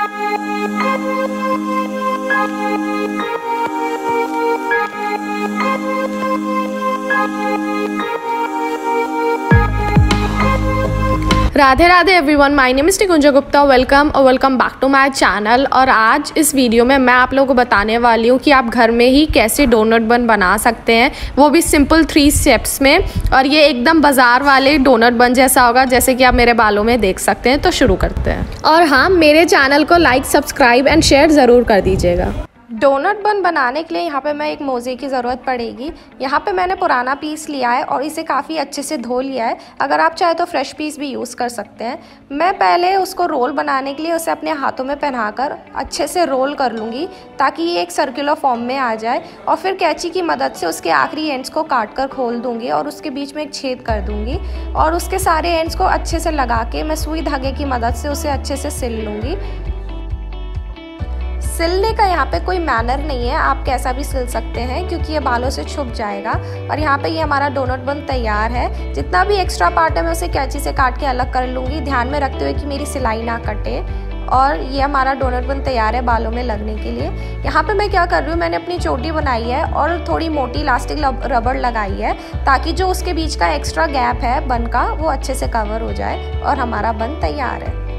Radhe Radhe everyone, my name is Nikunja Gupta. Welcome back to my channel. और आज इस वीडियो में मैं आप लोगों को बताने वाली हूँ कि आप घर में ही कैसे डोनट बन बना सकते हैं, वो भी सिंपल 3 स्टेप्स में। और ये एकदम बाज़ार वाले डोनट बन जैसा होगा, जैसे कि आप मेरे बालों में देख सकते हैं। तो शुरू करते हैं। और हाँ, मेरे चैनल को लाइक, सब्सक्राइब एंड शेयर ज़रूर कर दीजिएगा। डोनट बन बनाने के लिए यहाँ पे मैं एक मोज़े की ज़रूरत पड़ेगी। यहाँ पे मैंने पुराना पीस लिया है और इसे काफ़ी अच्छे से धो लिया है। अगर आप चाहे तो फ्रेश पीस भी यूज़ कर सकते हैं। मैं पहले उसको रोल बनाने के लिए उसे अपने हाथों में पहनाकर अच्छे से रोल कर लूँगी, ताकि ये एक सर्कुलर फॉर्म में आ जाए। और फिर कैंची की मदद से उसके आखिरी एंड्स को काट कर खोल दूँगी और उसके बीच में एक छेद कर दूँगी। और उसके सारे एंड्स को अच्छे से लगा के मैं सुई धागे की मदद से उसे अच्छे से सिल लूँगी। सिलने का यहाँ पे कोई मैनर नहीं है, आप कैसा भी सिल सकते हैं, क्योंकि ये बालों से छुप जाएगा। और यहाँ पे ये हमारा डोनट बन तैयार है। जितना भी एक्स्ट्रा पार्ट है मैं उसे कैंची से काट के अलग कर लूँगी, ध्यान में रखते हुए कि मेरी सिलाई ना कटे। और ये हमारा डोनट बन तैयार है बालों में लगने के लिए। यहाँ पे मैं क्या कर रही हूँ, मैंने अपनी चोटी बनाई है और थोड़ी मोटी इलास्टिक रबड़ लगाई है, ताकि जो उसके बीच का एक्स्ट्रा गैप है बन का, वो अच्छे से कवर हो जाए और हमारा बन तैयार है।